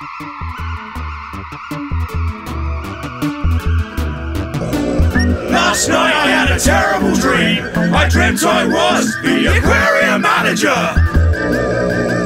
Last night I had a terrible dream. I dreamt I was the aquarium manager.